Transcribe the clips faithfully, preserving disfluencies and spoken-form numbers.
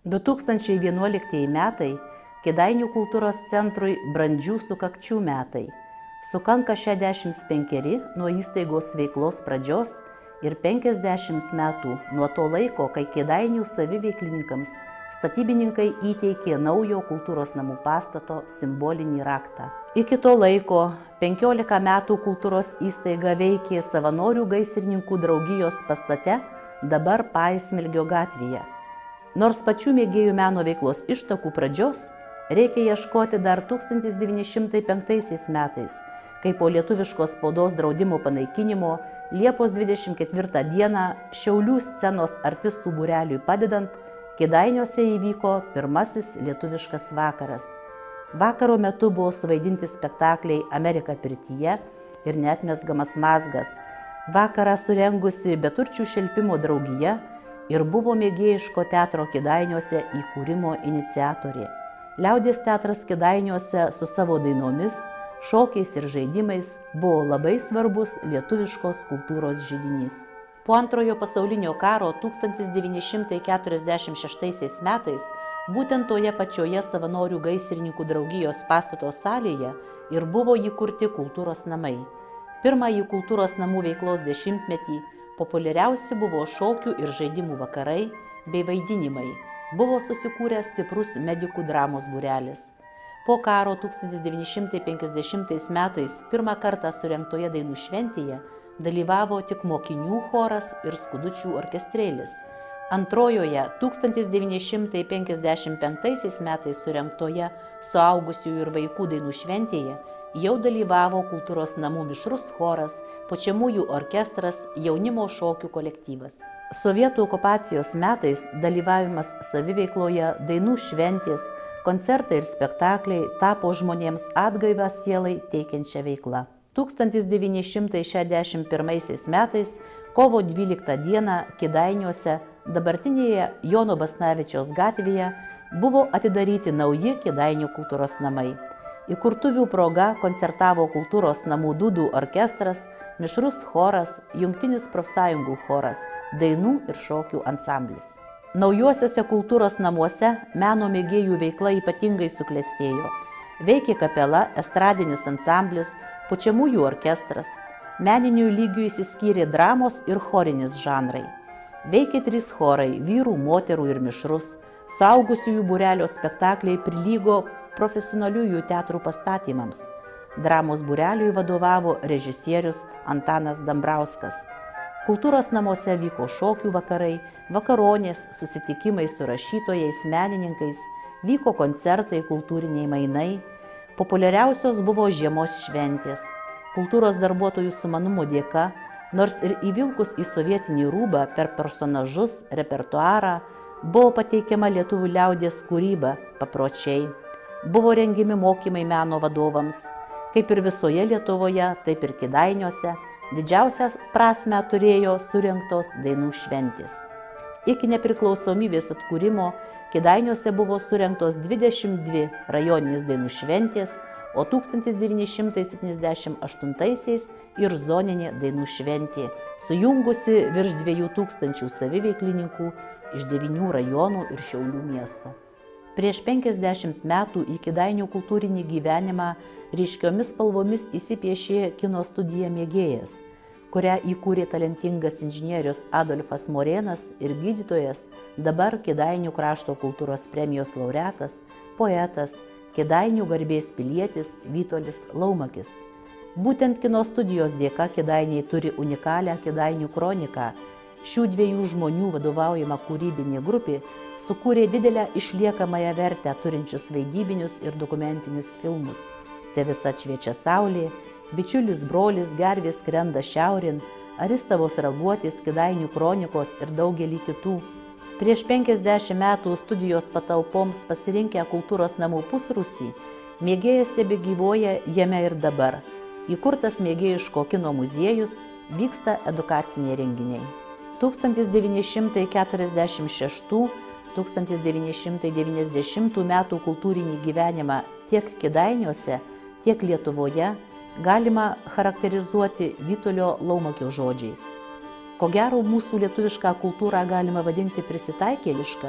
du tūkstančiai vienuoliktieji metai Kėdainių kultūros centrui brandžių sukakčių metai. Sukanka šešiasdešimt penkeri nuo įstaigos veiklos pradžios ir penkiasdešimt metų nuo to laiko, kai Kėdainių saviveiklininkams statybininkai įteikė naujo kultūros namų pastato simbolinį raktą. Iki to laiko penkiolika metų kultūros įstaiga veikė Savanorių gaisrininkų draugijos pastate, dabar Paismilgio gatvėje. Nors pačių mėgėjų meno veiklos ištakų pradžios reikia ieškoti dar tūkstantis devyni šimtai penktaisiais metais, kai po lietuviškos spaudos draudimo panaikinimo Liepos dvidešimt ketvirtą dieną Šiaulių scenos artistų būreliui padedant, Kėdainiuose įvyko pirmasis lietuviškas vakaras. Vakaro metu buvo suvaidinti spektakliai Amerika pirtyje ir Neatmesgamas mazgas. Vakarą surengusi Beturčių šelpimo draugija ir buvo mėgėjiško teatro Kėdainiuose įkūrimo iniciatorė. Liaudies teatras Kėdainiuose su savo dainomis, šokiais ir žaidimais buvo labai svarbus lietuviškos kultūros židinys. Po Antrojo pasaulinio karo tūkstantis devyni šimtai keturiasdešimt šeštaisiais metais būtent toje pačioje Savanorių gaisrininkų draugijos pastato salėje ir buvo įkurti kultūros namai. Pirmąjį kultūros namų veiklos dešimtmetį populiariausi buvo šokių ir žaidimų vakarai bei vaidinimai. Buvo susikūręs stiprus medikų dramos būrelis. Po karo tūkstantis devyni šimtai penkiasdešimtais metais pirmą kartą surengtoje dainų šventėje dalyvavo tik mokinių choras ir skudučių orkestrėlis. Antrojoje tūkstantis devyni šimtai penkiasdešimt penktaisiais metais surengtoje suaugusiųjų ir vaikų dainų šventėje jau dalyvavo kultūros namų mišrus choras, pučiamųjų orkestras, jaunimo šokių kolektyvas. Sovietų okupacijos metais dalyvavimas saviveikloje, dainų šventės, koncertai ir spektakliai tapo žmonėms atgaivą sielai teikiančią veiklą. tūkstantis devyni šimtai šešiasdešimt pirmaisiais metais, kovo dvyliktą dieną Kėdainiuose, dabartinėje Jono Basanavičiaus gatvėje, buvo atidaryti nauji Kėdainių kultūros namai. Įkurtuvių proga koncertavo kultūros namų dūdų orkestras, mišrus choras, jungtinis profsąjungų choras, dainų ir šokių ansamblis. Naujuosiuose kultūros namuose meno mėgėjų veikla ypatingai suklestėjo. Veikė kapela, estradinis ansamblis, pučiamųjų orkestras. Meninių lygių išsiskyrė dramos ir chorinis žanrai. Veikė trys chorai – vyrų, moterų ir mišrus. Suaugusiųjų būrelio spektakliai prilygo profesionaliųjų teatrų pastatymams. Dramos būreliui vadovavo režisierius Antanas Dambrauskas. Kultūros namuose vyko šokių vakarai, vakaronės, susitikimai su rašytojais, menininkais, vyko koncertai, kultūriniai mainai. Populiariausios buvo žiemos šventės. Kultūros darbuotojų sumanumo dėka, nors ir įvilkus į sovietinį rūbą per personažus, repertuarą, buvo pateikiama lietuvių liaudies kūryba, papročiai. Buvo rengiami mokymai meno vadovams. Kaip ir visoje Lietuvoje, taip ir Kėdainiuose didžiausias prasmę turėjo surengtos dainų šventės. Iki nepriklausomybės atkūrimo Kėdainiuose buvo surengtos dvidešimt dvi rajoninės dainų šventės, o tūkstantis devyni šimtai septyniasdešimt aštuntaisiais ir zoninė dainų šventė, sujungusi virš dviejų tūkstančių saviveiklininkų iš devynių rajonų ir Šiaulių miesto. Prieš penkiasdešimt metų į Kėdainių kultūrinį gyvenimą ryškiomis spalvomis įsipiešė kino studija Mėgėjas, kurią įkūrė talentingas inžinierius Adolfas Morėnas ir gydytojas, dabar Kėdainių krašto kultūros premijos laureatas, poetas, Kėdainių garbės pilietis Vytolis Laumakis. Būtent kino studijos dėka Kėdainiai turi unikalią Kėdainių kroniką. Šių dviejų žmonių vadovaujama kūrybinė grupė sukūrė didelę išliekamąją vertę turinčius vaidybinius ir dokumentinius filmus. Te visa šviečia saulė, Bičiulis brolis, Gervės skrenda šiaurėn, Aristavos raguotis, Kėdainių kronikos ir daugelį kitų. Prieš penkiasdešimt metų studijos patalpoms pasirinkę kultūros namų pusrūsį, Mėgėjas tebegyvuoja jame ir dabar. Įkurtas mėgėjiško kino muziejus, vyksta edukaciniai renginiai. tūkstantis devyni šimtai keturiasdešimt šeštų - tūkstantis devyni šimtai devyniasdešimtų metų kultūrinį gyvenimą tiek Kėdainiuose, tiek Lietuvoje galima charakterizuoti Vytolio Laumakio žodžiais. Ko gero, mūsų lietuvišką kultūrą galima vadinti prisitaikėlišką,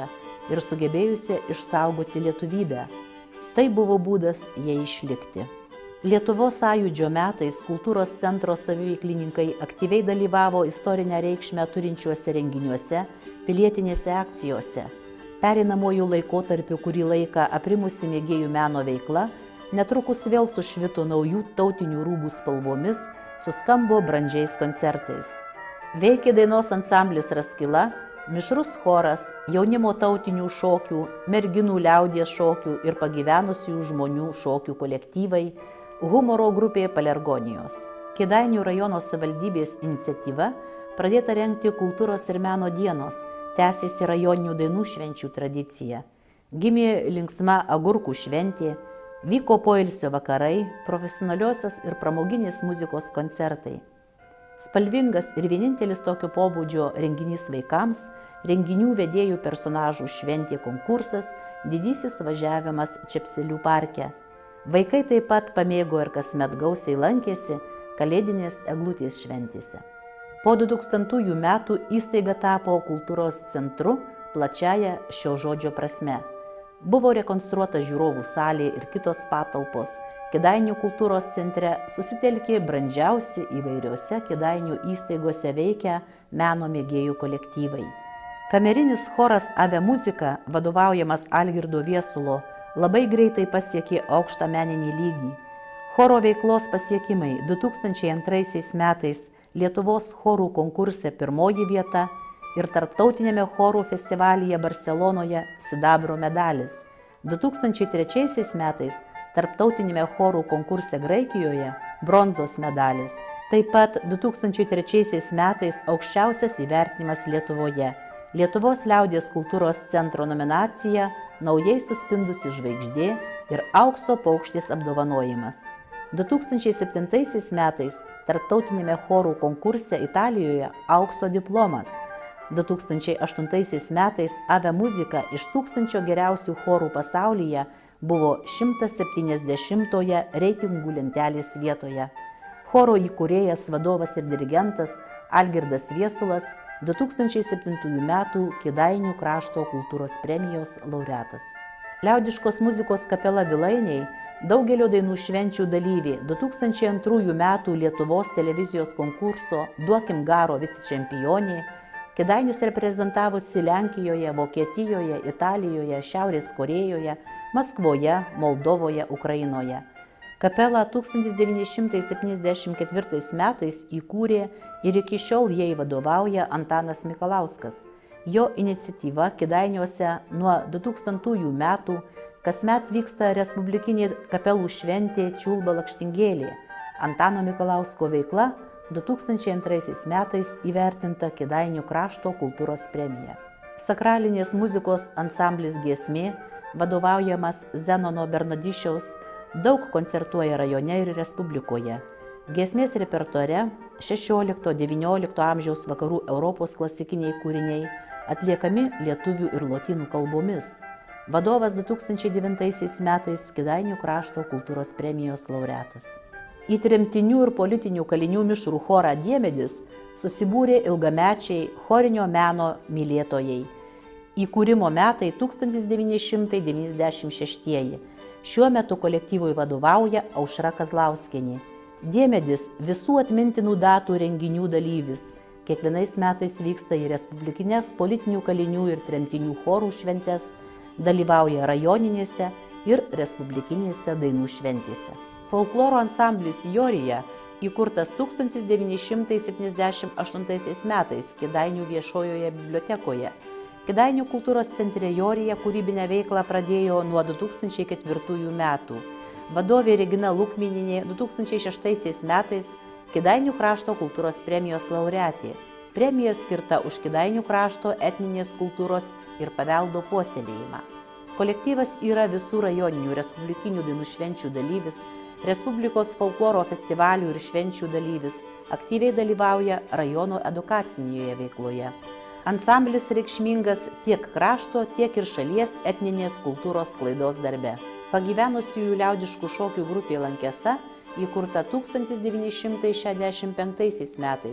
ir sugebėjusią išsaugoti lietuvybę. Tai buvo būdas jai išlikti. Lietuvos sąjūdžio metais kultūros centro saviveiklininkai aktyviai dalyvavo istorinę reikšmę turinčiuose renginiuose, pilietinėse akcijose. Pereinamojų laikotarpių kurį laiką aprimusi mėgėjų meno veikla, netrukus vėl sušvito naujų tautinių rūbų spalvomis, suskambo brandžiais koncertais. Veikė dainos ansamblis Raskila, mišrus choras, jaunimo tautinių šokių, merginų liaudies šokių ir pagyvenusių žmonių šokių kolektyvai, humoro grupė Palergonijos. Kėdainių rajono savivaldybės iniciatyva pradėta rengti kultūros ir meno dienos, tęsėsi rajoninių dainų švenčių tradicija. Gimė linksma agurkų šventė, vyko poilsio vakarai, profesionaliosios ir pramoginės muzikos koncertai. Spalvingas ir vienintelis tokio pobūdžio renginys vaikams, renginių vedėjų personažų šventė konkursas, didysis suvažiavimas Čepselių parke. Vaikai taip pat pamėgo ir kasmet gausiai lankėsi kalėdinės eglutės šventėse. Po du tūkstantųjų metų įstaiga tapo kultūros centru plačiaja šio žodžio prasme. Buvo rekonstruota žiūrovų salė ir kitos patalpos. Kėdainių kultūros centre susitelkė brandžiausi įvairiose Kėdainių įstaigose veikę meno mėgėjų kolektyvai. Kamerinis choras Ave Muzika, vadovaujamas Algirdo Viesulo, labai greitai pasiekė aukštą meninį lygį. Choro veiklos pasiekimai du tūkstančiai antraisiais metais Lietuvos chorų konkurse pirmoji vieta ir tarptautinėme chorų festivalyje Barselonoje sidabro medalis. du tūkstančiai trečiaisiais metais tarptautinėme chorų konkurse Graikijoje bronzos medalis. Taip pat du tūkstančiai trečiaisiais metais aukščiausias įvertinimas Lietuvoje – Lietuvos liaudies kultūros centro nominacija Naujai suspindusi žvaigždė ir aukso paukštės apdovanojimas. du tūkstančiai septintaisiais metais tarptautinėme chorų konkurse Italijoje aukso diplomas. du tūkstančiai aštuntaisiais metais Ave Muzika iš tūkstančio geriausių chorų pasaulyje buvo šimtas septyniasdešimtoje reitingų lentelės vietoje. Choro įkūrėjas, vadovas ir dirigentas Algirdas Viesulas, du tūkstančiai septintųjų metų Kėdainių krašto kultūros premijos laureatas. Liaudiškos muzikos kapela Vilainiai, daugelio dainų švenčių dalyvė, du tūkstančiai antrųjų metų Lietuvos televizijos konkurso Duokim garo vicečempionė, Kėdainius reprezentavusi Lenkijoje, Vokietijoje, Italijoje, Šiaurės Korėjoje, Maskvoje, Moldovoje, Ukrainoje. Kapelą tūkstantis devyni šimtai septyniasdešimt ketvirtais metais įkūrė ir iki šiol jai vadovauja Antanas Mikalauskas. Jo iniciatyva Kėdainiuose nuo du tūkstantųjų metų kasmet vyksta respublikinė kapelų šventė Čiulba lakštingėlė. Antano Mikalausko veikla du tūkstančiai antraisiais metais įvertinta Kėdainių krašto kultūros premija. Sakralinės muzikos ansamblis Giesmė, vadovaujamas Zenono Bernadišiaus, daug koncertuoja rajone ir Respublikoje. Giesmės repertuare šešiolikto devyniolikto amžiaus vakarų Europos klasikiniai kūriniai atliekami lietuvių ir lotynų kalbomis. Vadovas du tūkstančiai devintaisiais metais Kėdainių krašto kultūros premijos laureatas. Į tremtinių ir politinių kalinių mišrų chorą Diemedis susibūrė ilgamečiai chorinio meno mylėtojai. Įkūrimo metai tūkstantis devyni šimtai devyniasdešimt šeštieji. Šiuo metu kolektyvui vadovauja Aušra Kazlauskienė. Diemedis visų atmintinų datų renginių dalyvis. Kiekvienais metais vyksta į respublikinės politinių kalinių ir tremtinių chorų šventes, dalyvauja rajoninėse ir respublikinėse dainų šventėse. Folkloro ansamblis Jorija, įkurtas tūkstantis devyni šimtai septyniasdešimt aštuntaisiais metais Kėdainių viešojoje bibliotekoje. Kėdainių kultūros centre Jorija kūrybinę veiklą pradėjo nuo du tūkstančiai ketvirtųjų metų. Vadovė Regina Lukmininė du tūkstančiai šeštaisiais metais Kėdainių krašto kultūros premijos laureatė. Premija skirta už Kėdainių krašto etninės kultūros ir paveldo puoselėjimą. Kolektyvas yra visų rajoninių respublikinių dainų švenčių dalyvis, Respublikos folkloro festivalių ir švenčių dalyvis, aktyviai dalyvauja rajono edukacinėje veikloje. Ansamblis reikšmingas tiek krašto, tiek ir šalies etninės kultūros sklaidos darbe. Pagyvenusiųjų liaudiškų šokių grupė Lankesa, įkurta tūkstantis devyni šimtai šešiasdešimt penktaisiais metais,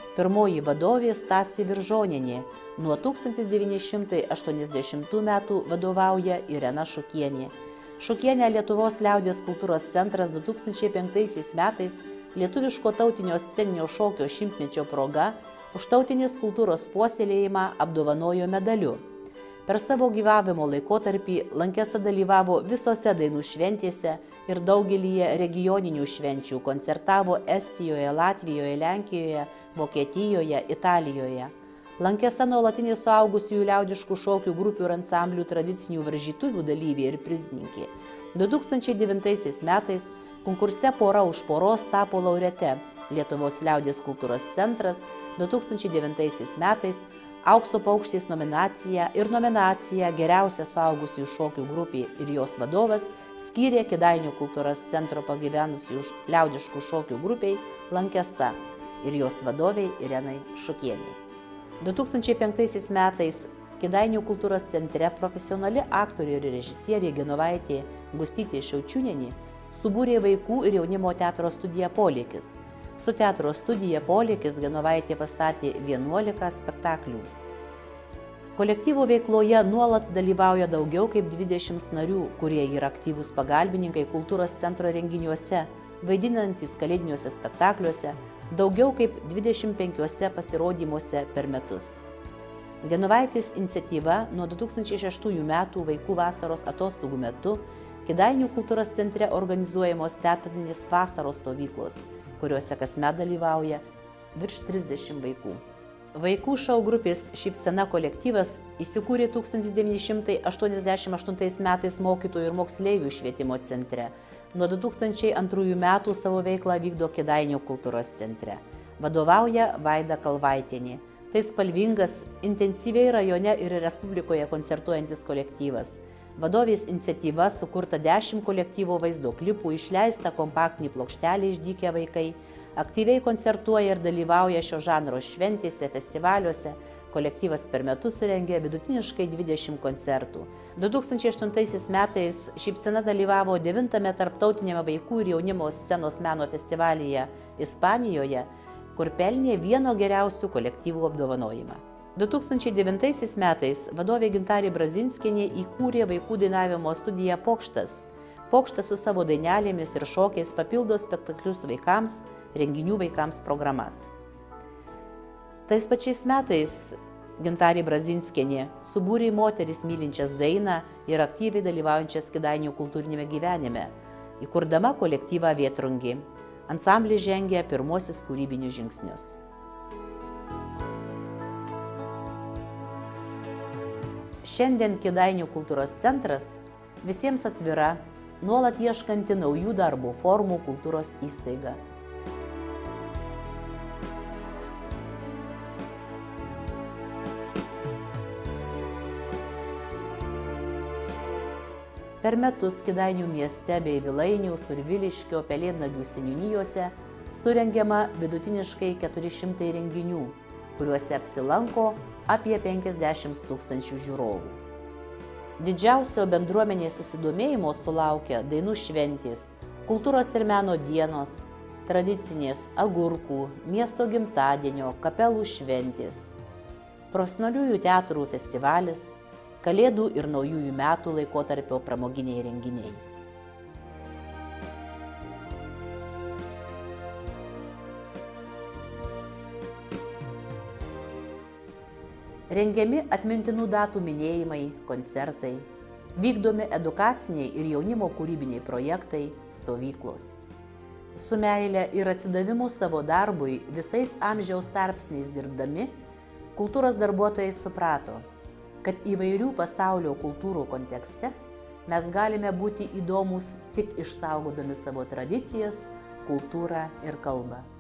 Pirmoji vadovė Stasė Viržonienė, nuo tūkstantis devyni šimtai aštuoniasdešimtų metų vadovauja Irena Šukienė. Šukienę Lietuvos liaudies kultūros centras du tūkstančiai penktaisiais metais lietuviško tautinio sceninio šokio šimtmečio proga už tautinės kultūros puoselėjimą apdovanojo medaliu. Per savo gyvavimo laikotarpį Lankesa dalyvavo visose dainų šventėse ir daugelyje regioninių švenčių, koncertavo Estijoje, Latvijoje, Lenkijoje, Vokietijoje, Italijoje. Lankesa nuolatinė suaugusiųjų liaudiškų šokių grupių ir ansamblių tradicinių varžytuvių dalyvė ir prizininkė. du tūkstančiai devintaisiais metais konkurse Pora už poros tapo laureate. Lietuvos liaudies kultūros centras du tūkstančiai devintaisiais metais Aukso paukštės nominaciją ir nominaciją Geriausia suaugusiųjų šokių grupė ir jos vadovas skyrė Kėdainių kultūros centro pagyvenusių liaudiškų šokių grupiai Lankesa ir jos vadoviai Irenai Šukienei. du tūkstančiai penktaisiais metais Kėdainių kultūros centre profesionali aktorė ir režisierė Genovaitė Gustytė Šiaučiūnienė subūrė vaikų ir jaunimo teatro studiją Polėkis. Su teatro studija Polėkis Genovaitė pastatė vienuolika spektaklių. Kolektyvo veikloje nuolat dalyvauja daugiau kaip dvidešimt narių, kurie yra aktyvūs pagalbininkai kultūros centro renginiuose, vaidinantys kalėdiniuose spektakliuose, daugiau kaip dvidešimt penkiuose pasirodymuose per metus. Genovaitės iniciatyva nuo du tūkstančiai šeštųjų metų vaikų vasaros atostogų metu Kėdainių kultūros centre organizuojamos teatrinės vasaros stovyklos, kuriuose kasmet dalyvauja virš trisdešimt vaikų. Vaikų šou grupės Šypsena kolektyvas įsikūrė tūkstantis devyni šimtai aštuoniasdešimt aštuntais metais mokytojų ir moksleivių švietimo centre. Nuo du tūkstančiai antrųjų metų savo veiklą vykdo Kėdainių kultūros centre. Vadovauja Vaida Kalvaitienė. Tai spalvingas, intensyviai rajone ir Respublikoje koncertuojantis kolektyvas. Vadovės iniciatyva sukurta dešimt kolektyvo vaizdo klipų, išleista kompaktinė plokštelė Išdykę vaikai, aktyviai koncertuoja ir dalyvauja šio žanro šventėse, festivaliuose. Kolektyvas per metus surengė vidutiniškai dvidešimt koncertų. du tūkstančiai aštuntaisiais metais Šypsena dalyvavo devintame tarptautinėme vaikų ir jaunimo scenos meno festivalyje Ispanijoje, kur pelnė vieno geriausių kolektyvų apdovanojimą. du tūkstančiai devintaisiais metais vadovė Gintarė Brazinskienė įkūrė vaikų dainavimo studiją Pokštas. Pokštas su savo dainelėmis ir šokiais papildo spektaklius vaikams, renginių vaikams programas. Tais pačiais metais Gintarė Brazinskienė subūrė moteris mylinčias dainą ir aktyviai dalyvaujančias Kėdainių kultūrinėme gyvenime, įkurdama kolektyvą Vėtrungė. Ansamblis žengė pirmosius kūrybinius žingsnius. Šiandien Kėdainių kultūros centras visiems atvira, nuolat ieškanti naujų darbo formų kultūros įstaiga. Per metus Kėdainių mieste bei Vilainių, Surviliškio, Pelėdnagių seniūnijose surengiama vidutiniškai keturi šimtai renginių, kuriuose apsilanko apie penkiasdešimt tūkstančių žiūrovų. Didžiausio bendruomenės susidomėjimo sulaukia dainų šventės, kultūros ir meno dienos, tradicinės agurkų, miesto gimtadienio, kapelų šventės, profesionaliųjų teatrų festivalis, Kalėdų ir naujųjų metų laikotarpio pramoginiai renginiai. Rengiami atmintinų datų minėjimai, koncertai, vykdomi edukaciniai ir jaunimo kūrybiniai projektai, stovyklos. Su meile ir atsidavimu savo darbui visais amžiaus tarpsniais dirbdami, kultūros darbuotojai suprato, kad įvairių pasaulio kultūrų kontekste mes galime būti įdomūs tik išsaugodami savo tradicijas, kultūrą ir kalbą.